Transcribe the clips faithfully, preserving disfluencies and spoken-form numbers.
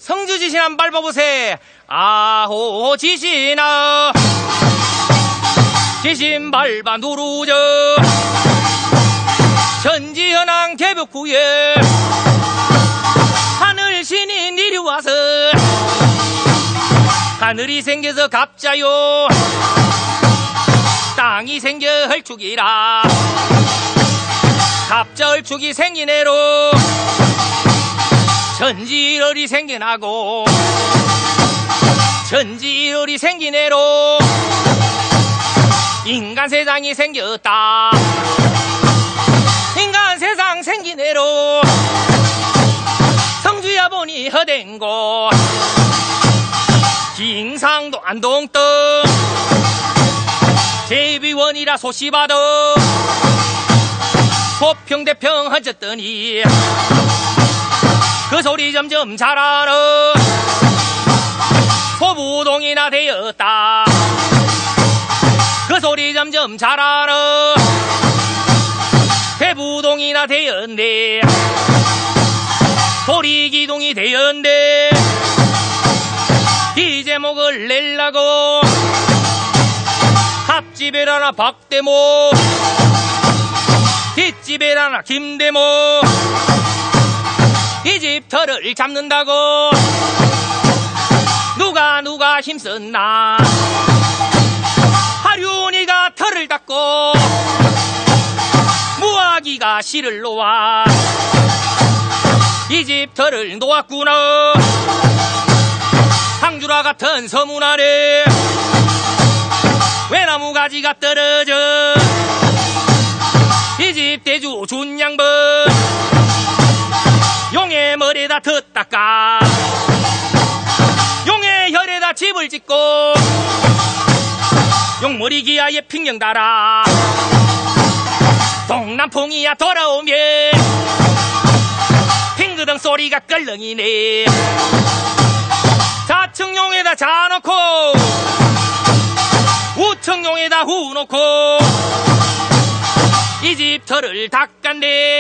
성주 지신 한 발 봐보세. 아호 지신아 지신 밟아 누르저 천지현황 개벽 후에 하늘 신이 내려와서 하늘이 생겨서 갑자요 땅이 생겨 헐축이라 갑자 헐축이 생기네로 천지일월이 생겨나고 천지일월이 생기네로 인간 세상이 생겼다. 인간 세상 생기네로 성주야 보니 허댕고 징상도 안동떡 제비원이라 소시바도 소평대평 얹었더니 그 소리 점점 자라는 소부동이나 되었다. 그 소리 점점 자라는 대부동이나 되었네. 도리기동이 되었네. 이 제목을 낼라고 앞집에라나 박대모 뒷집에라나 김대모 이 집 털을 잡는다고 누가 누가 힘썼나. 하륜이가 털을 닦고 무화기가 실을 놓아 이 집 털을 놓았구나. 항주라 같은 서문 아래 외나무 가지가 떨어져 이 집 대주 준양번 용의 머리에다 덧닦아 용의 혈에다 집을 짓고 용머리 기아에 핑령 달아 동남풍이야 돌아오면 핑그덩 소리가 껄렁이네. 사층용에다 자놓고 우층용에다 후놓고 이 집 털을 닦았네.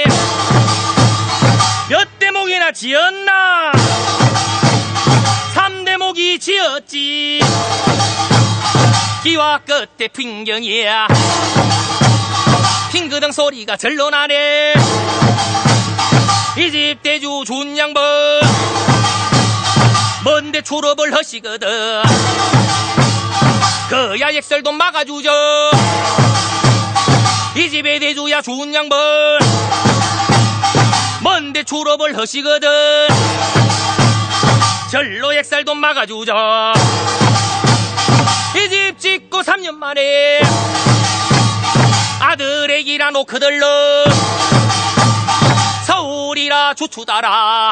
몇 대목이나 지었나. 삼 대목이 지었지. 기와 끝에 핑경이야 핑그덩 소리가 절로 나네. 이 집 대주 준양번 먼데 졸업을 하시거든. 그야 액설도 막아주죠. 이 집의 대주야 준양번 먼데 졸업을 하시거든. 절로 액살도 막아주죠. 이 집 짓고 삼 년 만에 아들 애기라 노크들러 서울이라 주추다라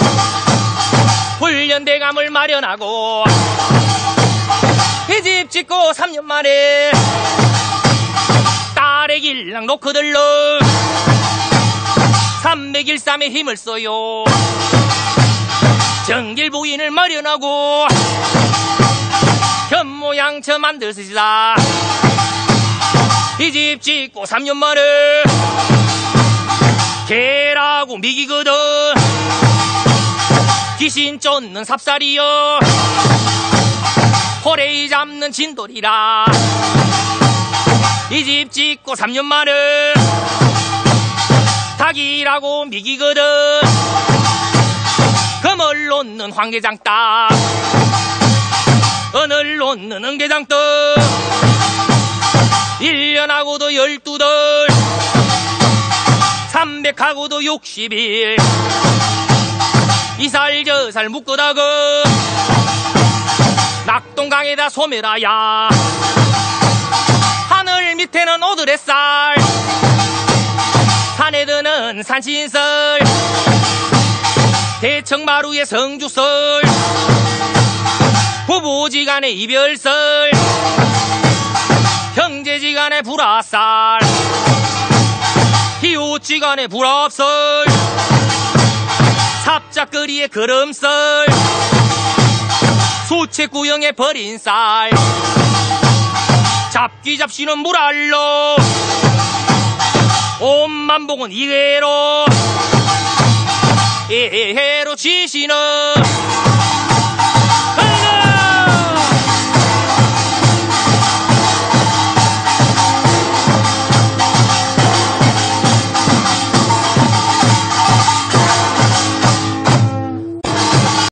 훈련대감을 마련하고 이 집 짓고 삼 년 만에 딸 애기랑 노크들러 삼백일삼에 힘을 써요. 정길부인을 마련하고 현모양처 만들시다. 이 집 짓고 삼 년 만에 개라고 미기거든. 귀신 쫓는 삽살이여 호레이 잡는 진돌이라. 이 집 짓고 삼 년 만에 닭이라고 미기거든. 금을 놓는 황계장 땅 은을 놓는 은계장 떡 일 년하고도 열두 덜 삼백하고도 육십 일 이살 저살 묶어다가 낙동강에다 소멸하야. 하늘 밑에는 오드레살 산에 드는 산신설 대청마루의 성주설 부부지간의 이별설 형제지간의 불화살 이웃지간의 불합설 삽작거리의 걸음설 수채구형의 버린쌀 잡기 잡시는 물알로 옴만복은 이해로 이해로 지시는